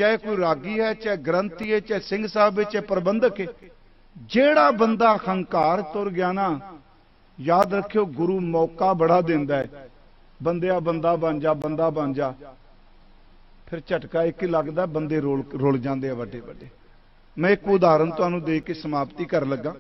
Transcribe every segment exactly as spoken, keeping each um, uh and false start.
चाहे कोई रागी है, चाहे ग्रंथी है, चाहे सिंह साहब है, चाहे प्रबंधक है, जेड़ा बंदा हंकार तुर गया ना, याद रखियो गुरु मौका बड़ा देंदा है, बंदिया बंदा बन जा, बंदा बन जा, फिर झटका एक ही लगता, बंदे रोल रुल जाते हैं वड्डे वड्डे। मैं एक उदाहरण तुहानूं दे के समाप्ति कर लगा।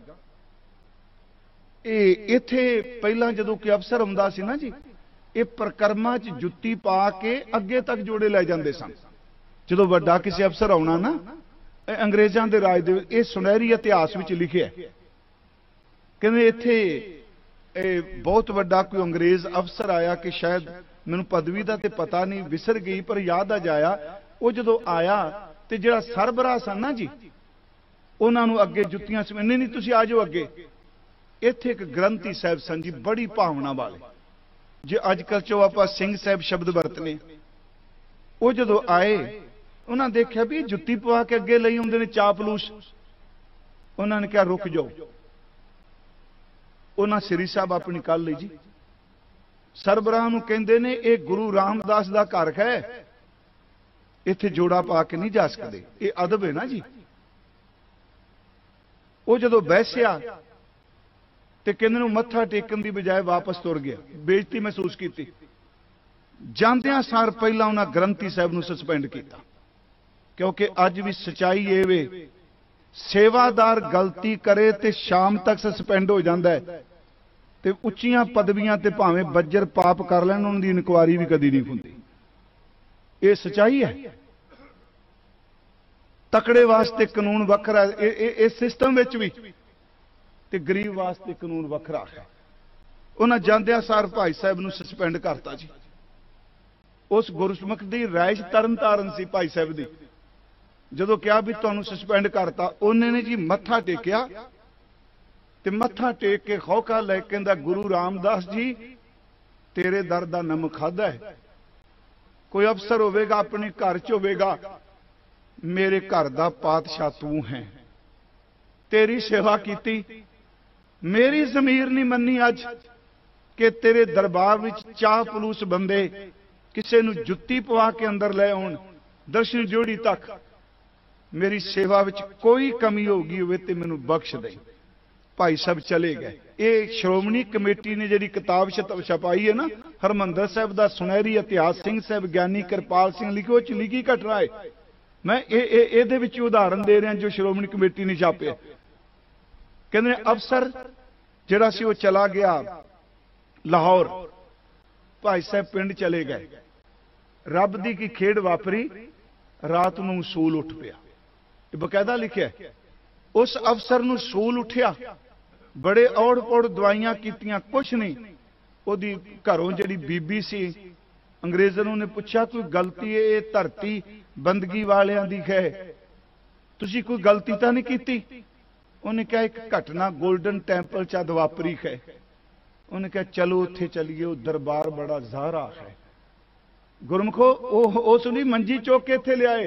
ये इत्थे पहला जदों कोई अफसर आउंदा सी ना जी, ये प्रकरमा च जुत्ती पा के अगे तक जोड़े लै जाते सन। जो वड्डा किसी अफसर आना ना, अंग्रेजों के राज दे ये सुनहरी इतिहास में लिखे है, कहते इत्थे बहुत वड्डा कोई अंग्रेज अफसर आया कि शायद मैनूं पदवी का तो पता नहीं, विसर गई, पर याद आ जाया वो जो आया तो जिहड़ा सरबराह सन ना जी, उन्होंने अगे जुत्तियां समेत, नहीं नहीं तुसीं आ जाओ अगे। इत्थे एक ग्रंथी साहब सन जी, बड़ी भावना वाले, जे अजकल चो आपां सिंह साहब शब्द वरतने, वो जो आए उन्होंने देखा भी जुत्ती पवा के अगे लई आउंदे ने चापलूस। उन्होंने कहा रुक जाओ। उन्होंने श्री साहब अपनी कल ली जी, सरबराह नूं कहंदे ने ये गुरु रामदास का घर है, इत्थे जोड़ा पा के नहीं जा सकते, ये अदब है ना जी। वो जो बैसिया ते कहंदे मत्था टेकन की बजाय वापस तुर गया, बेइज्जती महसूस की। जांदियां सार पहला उन्होंने ग्रंथी साहब नूं सस्पेंड किया, क्योंकि अज भी सच्चाई ये वे, सेवादार गलती करे तो शाम तक सस्पेंड हो जाता है, ते उच्चियां पदवियां ते भावें बज्जर पाप कर लैण, उन्हां दी इनकुआरी भी कदी नहीं हुंदी। ये सच्चाई है। तकड़े वास्ते कानून वखरा, इस सिस्टम विच भी, ते गरीब वास्ते कानून वखरा है। उन्हें जांदियां सार भाई साहब नूं सस्पेंड करता जी। उस गुरसमुख की राइश तरन ताਰਨ सी भाई साहब की, जो क्या भी तुहानूं सस्पेंड करता, उन्होंने जी मत्था टेकिया ते मत्था टेक के खौका लै कहंदा गुरु रामदास जी तेरे दर दा नमक खादा है। कोई अफसर होवेगा अपने घर च होवेगा, मेरे घर दा पातशाह तू है, तेरी सेवा कीती, मेरी जमीर नहीं मन्नी अज कि तेरे दरबार विच चाह पलूस बंदे किसी नूं जुत्ती पवा के अंदर ले आउण, दर्शन जोड़ी तक मेरी सेवा विच कोई कमी होगी होवे ते मैनूं बख्श दे। भाई साहब चले गए। ये श्रोमणी कमेटी ने जिहड़ी किताब छपाई है ना, हरमंदर साहब का सुनहरी इतिहास, सिंह साहब ज्ञानी कृपाल सिंह लिखो, च लिखी घटना है। मैं ये विच उदाहरण दे रहा जो श्रोमणी कमेटी ने छापे। कहते अफसर जिहड़ा सी वो चला गया लाहौर, भाई साहब पिंड चले गए, रब दी की खेड वापरी, रात नूं सूल उठ पिया। बकायदा लिखिया उस अफसर नूं सूल उठिया, बड़े औड़ पौड़ दवाइयां कीतियां, कुछ नहीं। ओदी घरों जिहड़ी बीबी सी, अंग्रेज़ों ने पूछा कोई गलती है, ये धरती बंदगी वालियां दी है, तुसीं कोई गलती तो नहीं कीती? उन्हें कहा एक घटना गोल्डन टैंपल च वापरी है। उन्हें कहा चलो उत्थे चलिए, वो दरबार बड़ा ज़ाहरा है। गुरमुखो वो सुनी मंजी चौक के इत्थे लियाए।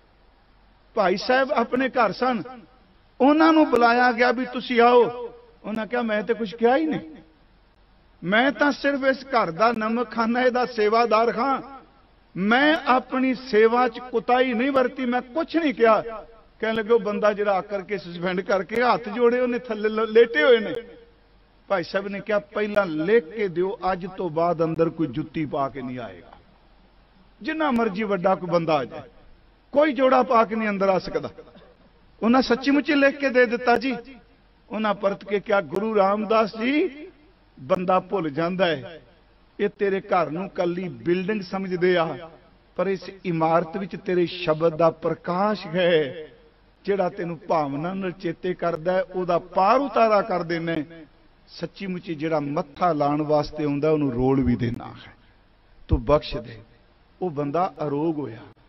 भाई साहब अपने घर सन, उन्होंने बुलाया गया भी तुसी आओ। उन्हें कहा मैं तो कुछ कहा ही नहीं, मैं तो सिर्फ इस घर का नमक खाना इहदा सेवादार हाँ, मैं अपनी सेवा च कुताही नहीं वरती, मैं कुछ नहीं किया। कहने लगे बंदा जिहड़ा आकर के सस्पेंड करके हाथ जोड़े उन्हें थले लेटे हुए ने। भाई साहब ने कहा पहला लिख के दियो, अज तो बाद अंदर कोई जुत्ती पा के नहीं आएगा, जिन्ना मर्जी वड्डा कोई बंदा आ जाए, कोई जोड़ा पा के नहीं अंदर आ सकता। उन्हें सच्ची मुच्ची लिख के दे दिता जी। उन्हें परत के क्या गुरु रामदास जी बंदा भुल जाता है, ये तेरे घर नूं कली बिल्डिंग समझदे आ, पर इस इमारत विच तेरे शब्द का प्रकाश है, जिहड़ा तैनूं भावना नाल चेते करदा है, उहदा पार उतारा कर देना। सच्ची मुच्ची जिहड़ा मत्था लाण वास्ते आउंदा उहनूं रोल भी देना है, तू बख्श दे। वो बंदा अरोग होया।